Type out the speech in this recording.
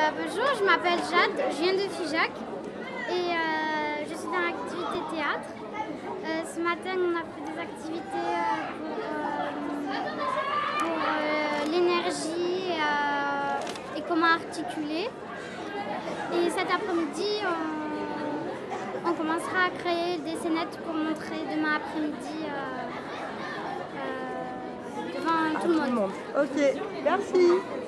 Bonjour, je m'appelle Jade, je viens de Figeac et je suis dans l'activité théâtre. Ce matin, on a fait des activités pour l'énergie et comment articuler. Et cet après-midi, on commencera à créer des scénettes pour montrer demain après-midi devant tout le monde. Ok, merci.